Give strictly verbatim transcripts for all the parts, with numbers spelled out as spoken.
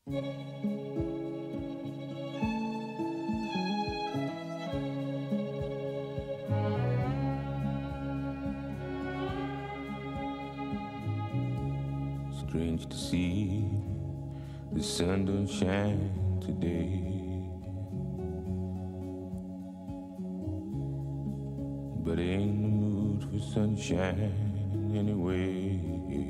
Strange to see the sun don't shine today, but ain't in the mood for sunshine anyway.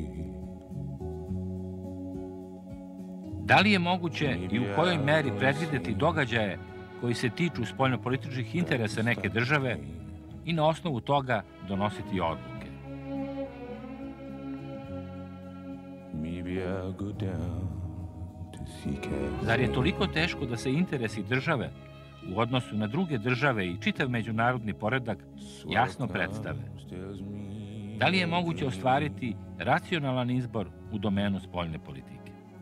Da li je moguće i u kojoj meri predvideti događaje koji se tiču spoljnopolitičkih interesa neke države i na osnovu toga donositi odluke? Zar je toliko teško da se interesi države u odnosu na druge države i čitav međunarodni poredak jasno predstave? Da li je moguće ostvariti racionalan izbor u domenu spoljne politike?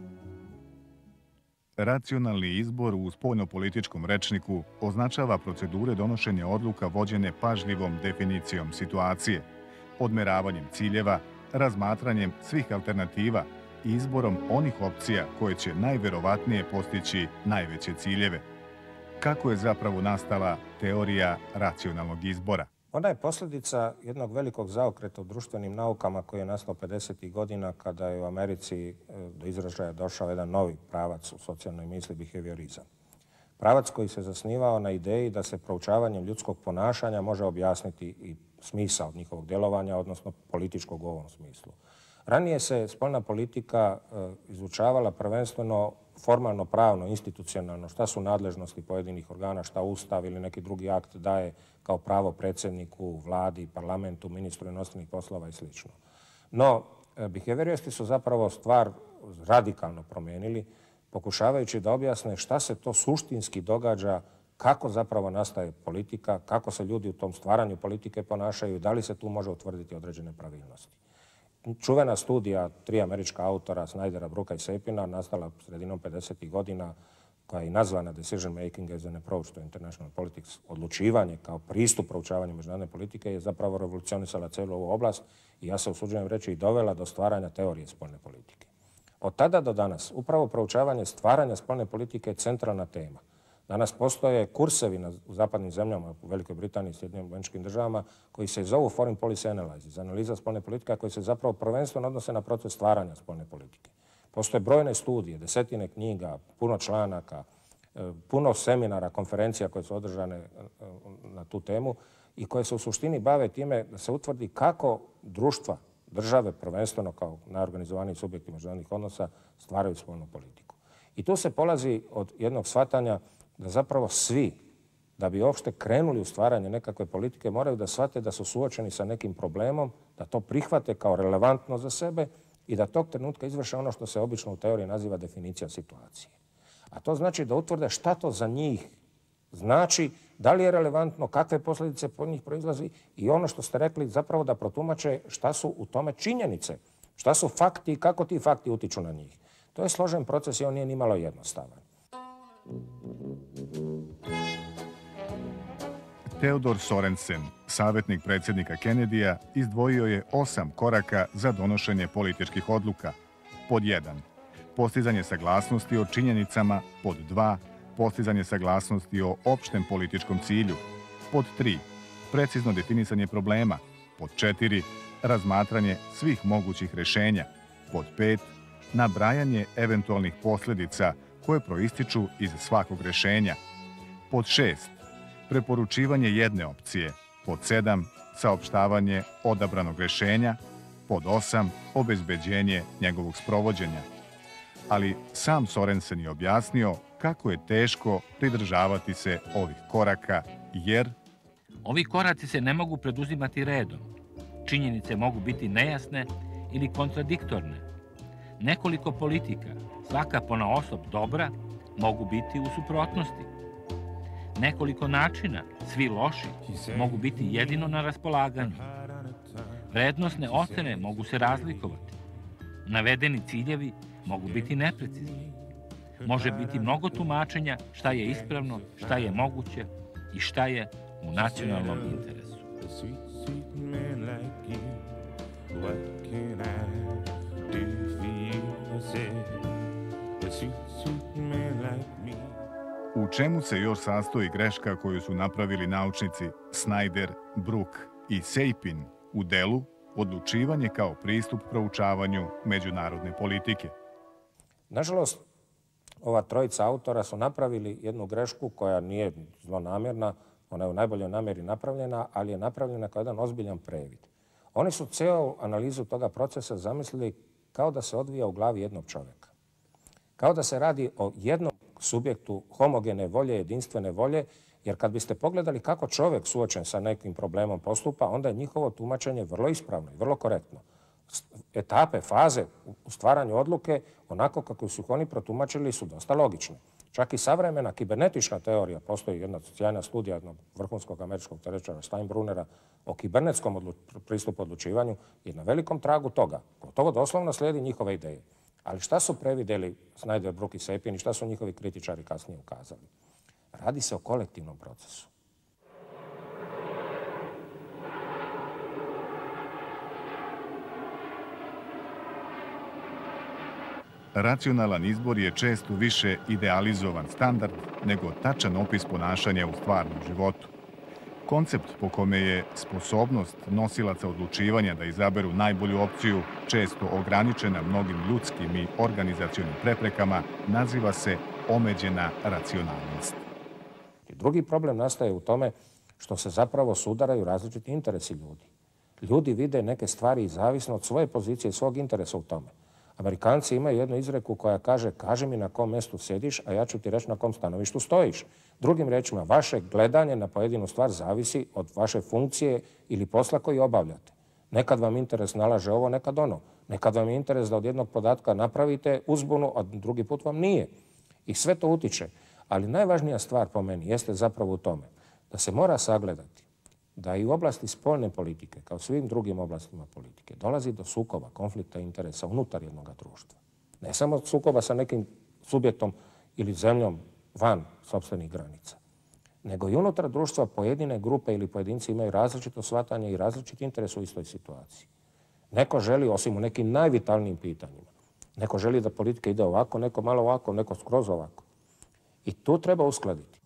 Racionalni izbor u spoljnopolitičkom rečniku označava procedure donošenja odluka vođene pažljivom definicijom situacije, odmeravanjem ciljeva, razmatranjem svih alternativa i izborom onih opcija koje će najverovatnije postići najveće ciljeve. Kako je zapravo nastala teorija racionalnog izbora? Ona je posljedica jednog velikog zaokreta u društvenim naukama koji je nastao pedesetih godina kada je u Americi do izražaja došao jedan novi pravac u socijalnoj misli, behaviorizam. Pravac koji se zasnivao na ideji da se proučavanjem ljudskog ponašanja može objasniti i smisao njihovog djelovanja, odnosno političkog u ovom smislu. Ranije se spoljna politika izučavala prvenstveno formalno, pravno, institucionalno, šta su nadležnosti pojedinih organa, šta Ustav ili neki drugi akt daje kao pravo predsjedniku, vladi, parlamentu, ministru inostranih poslova i sl. No, behavioristi su zapravo stvar radikalno promijenili, pokušavajući da objasne šta se to suštinski događa, kako zapravo nastaje politika, kako se ljudi u tom stvaranju politike ponašaju i da li se tu može utvrditi određene pravilnosti. Čuvena studija tri američka autora, Snydera, Brooka i Sapina, nastala sredinom pedesetih godina, koja je i nazvana Decision Making as an Approach to International Politics, odlučivanje kao pristup proučavanju međunarodne politike, je zapravo revolucionisala cijelu ovu oblast i ja se usuđujem reći i dovela do stvaranja teorije spoljne politike. Od tada do danas upravo proučavanje stvaranja spoljne politike je centralna tema. Danas postoje kursevi na zapadnim zemljama, u Velikoj Britaniji i Sjedinjenim Američkim Državama, koji se zovu Foreign Policy Analysis, analiza spoljne politike, koji se zapravo prvenstveno odnose na proces stvaranja spoljne politike. Postoje brojne studije, desetine knjiga, puno članaka, puno seminara, konferencija koje su održane na tu temu i koje se u suštini bave time da se utvrdi kako društva, države, prvenstveno kao najorganizovaniji subjekti međunarodnih odnosa, stvaraju spoljnu politiku. I tu se polazi od jednog shvatanja da zapravo svi, da bi uopšte krenuli u stvaranje nekakve politike, moraju da shvate da su suočeni sa nekim problemom, da to prihvate kao relevantno za sebe i da tog trenutka izvrše ono što se obično u teoriji naziva definicija situacije. A to znači da utvrde šta to za njih znači, da li je relevantno, kakve posljedice po njih proizlazi i ono što ste rekli zapravo da protumače šta su u tome činjenice, šta su fakti i kako ti fakti utiču na njih. To je složen proces i on nije nimalo jednostavan. Theodor Sorensen, savjetnik predsjednika Kennedyja, izdvojio je osam koraka za donošenje političkih odluka. Pod jedan. Postizanje saglasnosti o činjenicama. Pod dva. Postizanje saglasnosti o opštem političkom cilju. Pod tri. Precizno definisanje problema. Pod četiri. Razmatranje svih mogućih rješenja. Pod pet. Nabrajanje eventualnih posljedica koje proističu iz svakog rješenja. Pod šest. Preporučivanje jedne opcije. Pod sedam. Saopštavanje odabranog rješenja. Pod osam. Obezbeđenje njegovog sprovođenja. Ali sam Sorensen je objasnio kako je teško pridržavati se ovih koraka, jer ovi koraci se ne mogu preduzimati redom. Činjenice mogu biti nejasne ili kontradiktorne. Nekoliko politika, svaka ponaosob dobra, mogu biti u suprotnosti. Nekoliko načina, svi loši, mogu biti jedino na raspolaganju. Vrednosne ocene mogu se razlikovati. Navedeni ciljevi mogu biti neprecizni. Može biti mnogo tumačenja šta je ispravno, šta je moguće i šta je u nacionalnom interesu. sweet, sweet man like me. U čemu se još sastoji greška koju su napravili naučnici Snyder, Brook i Sapin u delu Odlučivanje kao pristup proučavanju međunarodne politike? Nažalost, ova trojica autora su napravili jednu grešku koja nije zlonamjerna, ona je u najboljoj namjeri napravljena, ali je napravljena kao jedan ozbiljan previd. Oni su cijelu analizu toga procesa zamislili kao da se odvija u glavi jednog čovjeka. Kao da se radi o jednom subjektu homogene volje, jedinstvene volje, jer kad biste pogledali kako čovjek suočen sa nekim problemom postupa, onda je njihovo tumačenje vrlo ispravno i vrlo korektno. Etape, faze u stvaranju odluke, onako kako su ih oni protumačili, su dosta logične. Čak i savremena kibernetička teorija, postoji jedna sjajna studija jednog vrhunskog američkog teoretičara Steinbrunera o kibernetskom odlu pristupu odlučivanju, je na velikom tragu toga. Gotovo doslovno slijedi njihove ideje. Ali šta su previdjeli Snyder, Brook i Sapin i šta su njihovi kritičari kasnije ukazali? Radi se o kolektivnom procesu. Racionalan izbor je često više idealizovan standard nego tačan opis ponašanja u stvarnom životu. Koncept po kome je sposobnost nosilaca odlučivanja da izaberu najbolju opciju često ograničena mnogim ljudskim i organizacionim preprekama naziva se omeđena racionalnost. Drugi problem nastaje u tome što se zapravo sudaraju različiti interesi ljudi. Ljudi vide neke stvari zavisno od svoje pozicije i svog interesa u tome. Amerikanci imaju jednu izreku koja kaže kaži mi na kom mjestu sjediš, a ja ću ti reći na kom stanovištu stojiš. Drugim riječima, vaše gledanje na pojedinu stvar zavisi od vaše funkcije ili posla koji obavljate. Nekad vam interes nalaže ovo, nekad ono. Nekad vam je interes da od jednog podatka napravite uzbunu, a drugi put vam nije. I sve to utiče. Ali najvažnija stvar po meni jeste zapravo u tome da se mora sagledati da i u oblasti spoljne politike, kao svim drugim oblastima politike, dolazi do sukoba, konflikta interesa unutar jednog društva. Ne samo sukoba sa nekim subjektom ili zemljom van sopstvenih granica, nego i unutar društva pojedine grupe ili pojedinci imaju različito shvatanje i različit interes u istoj situaciji. Neko želi, osim u nekim najvitalnijim pitanjima, neko želi da politika ide ovako, neko malo ovako, neko skroz ovako. I tu treba uskladiti.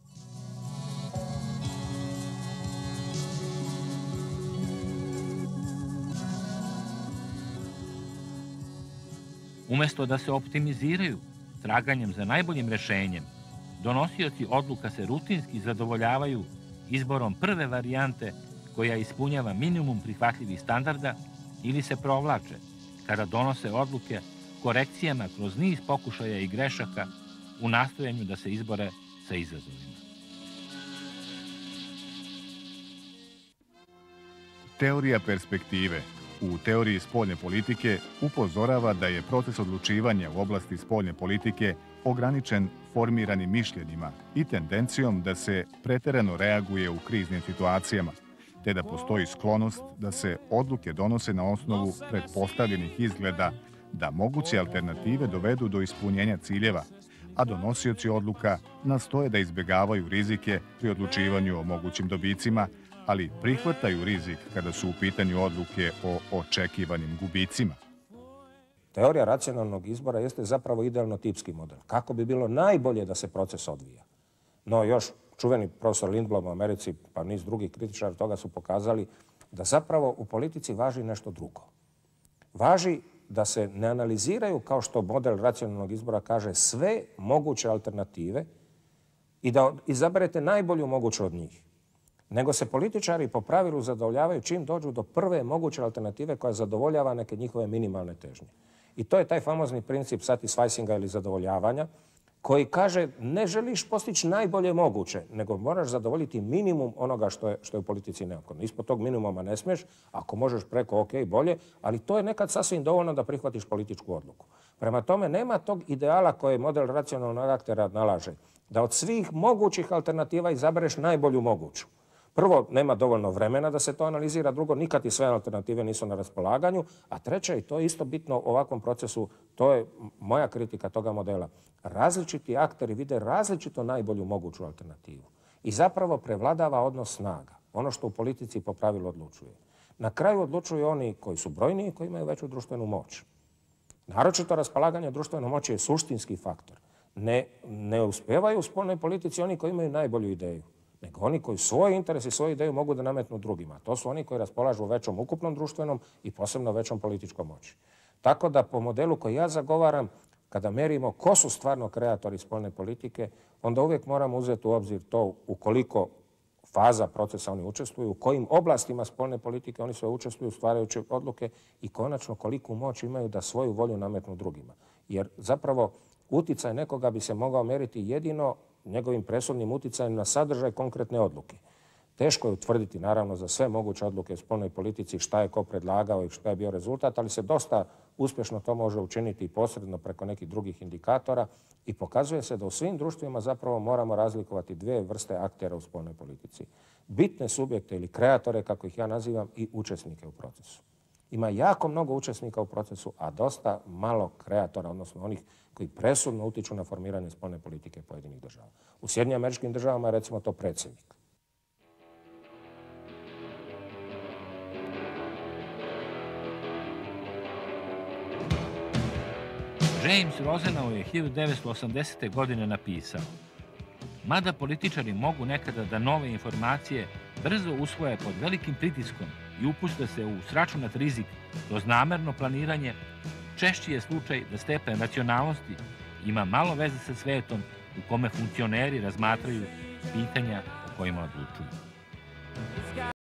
Umjesto da se optimiziraju traganjem za najboljim rješenjem, donosioci odluka se rutinski zadovoljavaju izborom prve varijante koja ispunjava minimum prihvatljivih standarda ili se provlače kada donose odluke korekcijama kroz niz pokušaja i grešaka u nastojanju da se izbore sa izazovima. Teorija perspektive u teoriji spoljne politike upozorava da je proces odlučivanja u oblasti spoljne politike ograničen formiranim mišljenjima i tendencijom da se preterano reaguje u kriznim situacijama, te da postoji sklonost da se odluke donose na osnovu pretpostavljenih izgleda da moguće alternative dovedu do ispunjenja ciljeva, a donosioci odluka nastoje da izbjegavaju rizike pri odlučivanju o mogućim dobicima, ali prihvataju rizik kada su u pitanju odluke o očekivanim gubicima. Teorija racionalnog izbora jeste zapravo idealno tipski model. Kako bi bilo najbolje da se proces odvija. No još čuveni profesor Lindblom u Americi, pa niz drugih kritičara toga su pokazali da zapravo u politici važi nešto drugo. Važi da se ne analiziraju, kao što model racionalnog izbora kaže, sve moguće alternative i da izaberete najbolju moguću od njih. Nego se političari po pravilu zadovoljavaju čim dođu do prve moguće alternative koja zadovoljava neke njihove minimalne težnje. I to je taj famozni princip satisficinga ili zadovoljavanja, koji kaže ne želiš postići najbolje moguće, nego moraš zadovoljiti minimum onoga što je, što je u politici neophodno. Ispod tog minimuma ne smiješ, ako možeš preko, ok, bolje, ali to je nekad sasvim dovoljno da prihvatiš političku odluku. Prema tome, nema tog ideala koje model racionalnog aktera nalaže, da od svih mogućih alternativa izabereš najbolju moguću. Prvo, nema dovoljno vremena da se to analizira, drugo, nikad i sve alternative nisu na raspolaganju, a treće, i to je isto bitno u ovakvom procesu, to je moja kritika toga modela. Različiti akteri vide različito najbolju moguću alternativu i zapravo prevladava odnos snaga, ono što u politici po pravilu odlučuje. Na kraju odlučuju oni koji su brojniji i koji imaju veću društvenu moć. Naročito raspolaganje društvenom moći je suštinski faktor. Ne, ne uspevaju u spoljnoj politici oni koji imaju najbolju ideju, nego oni koji svoj interes i svoju ideju mogu da nametnu drugima. To su oni koji raspolažu većom ukupnom društvenom i posebno većom političkom moći. Tako da po modelu koji ja zagovaram, kada merimo ko su stvarno kreatori spoljne politike, onda uvijek moramo uzeti u obzir to u koliko faza procesa oni učestvuju, u kojim oblastima spoljne politike oni sve učestvuju stvarajući odluke i konačno koliku moć imaju da svoju volju nametnu drugima. Jer zapravo uticaj nekoga bi se mogao meriti jedino njegovim presudnim uticajem na sadržaj konkretne odluke. Teško je utvrditi, naravno, za sve moguće odluke u spoljnoj politici šta je ko predlagao i šta je bio rezultat, ali se dosta uspješno to može učiniti i posredno preko nekih drugih indikatora i pokazuje se da u svim društvima zapravo moramo razlikovati dvije vrste aktera u spoljnoj politici. Bitne subjekte ili kreatore, kako ih ja nazivam, i učesnike u procesu. Ima jako mnogo učesnika u procesu, a dosta malo kreatora, odnosno onih koji presudno utiču na formiranje spoljne politike pojedinih država. U Sjedinjenim Američkim Državama je recimo to predsjednik. James Rosenau je hiljadu devetsto osamdesete. godine napisao: mada političari mogu nekada da nove informacije brzo usvoje pod velikim pritiskom i upuste se u sračunat rizik kroz namerno planiranje, češći je slučaj da stepen racionalnosti ima malo veze sa svetom u kome funkcioneri razmatraju pitanja o kojima odlučuju.